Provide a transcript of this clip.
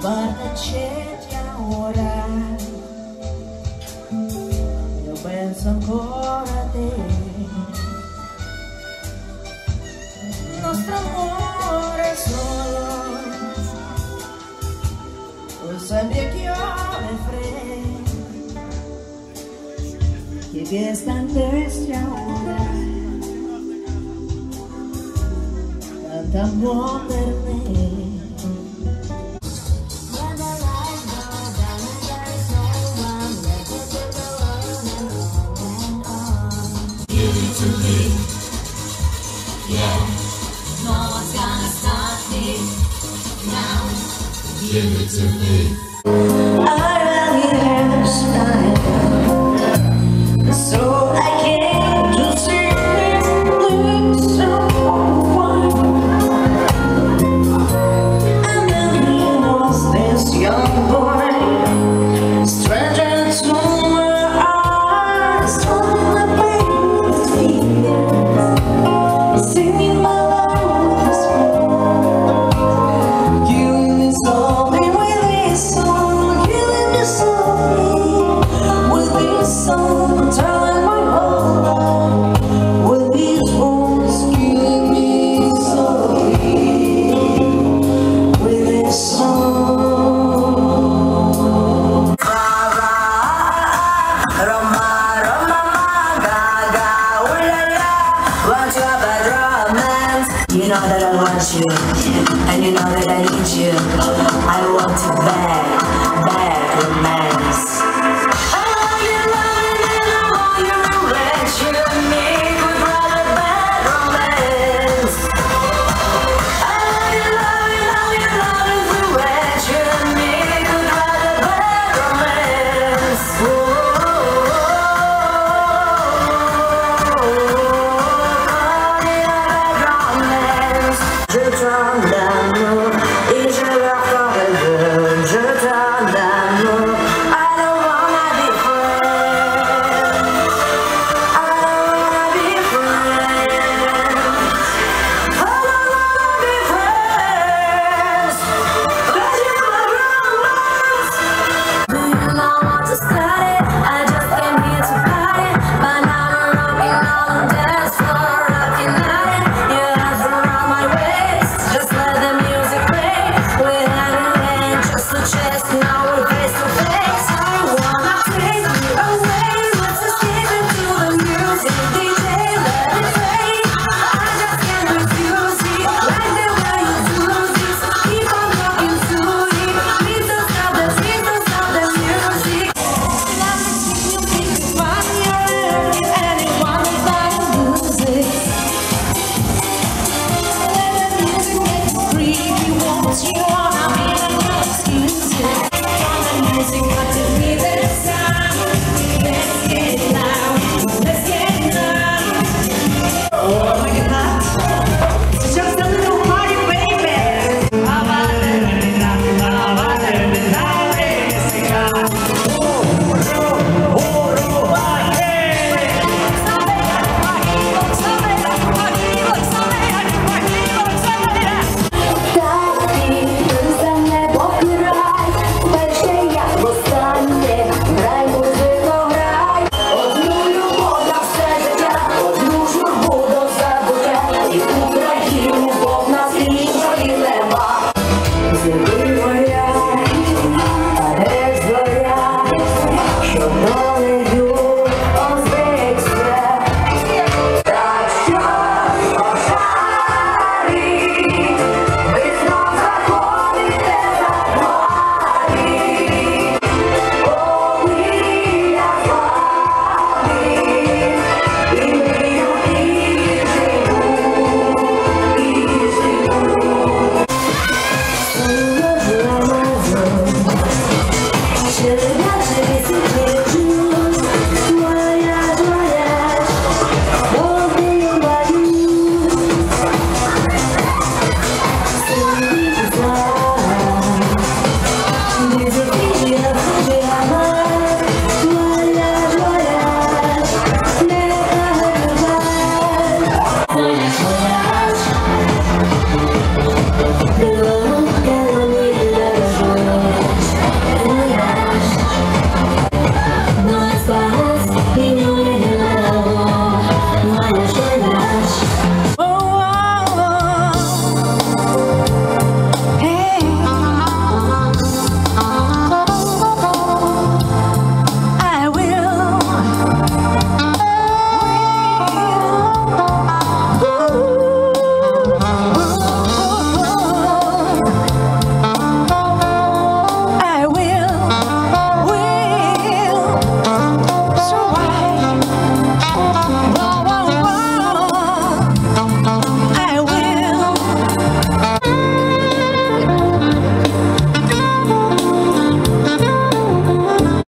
Guardaci ora, io penso ancora a te. Il nostro amore solo, tu sabbia chiove fredde, che stantesti ora, tanta buona per me. To me, yeah. No one's gonna stop me now. Give it to me. I really have style, so I came to see this someone. And then he was this young boy, stranger to my eyes, told my baby's fears, singing my love song. You installed me with this song, killing me softly with this song, telling my whole life with these words, killing me softly with this song. You know that I want you, and you know that I need you. I want to bad romance. I love you, and I want you to let you make with bad romance. I love you, to let you make with bad romance. Je t'en d'amour et je leur ferai deux. Je t'en d'amour, I don't wanna be friends. I don't wanna be friends. I don't wanna be friends. Cause you're my romance. Do you know what to study? I just came here to party, but now we're rocking on the dance floor, rocking at it. Your hands around my waist, just let the music play. We're hand in hand, just a chest, now we're face to face. I wanna take you away, let's escape into the music. DJ, let it play. I just can't refuse it, like the way you do this. Keep on talking to it, please don't stop the music. Love between you, make it fire, anyone is like music. Let the music make you free. If you want, you wanna be, then you'll excuse it. From the music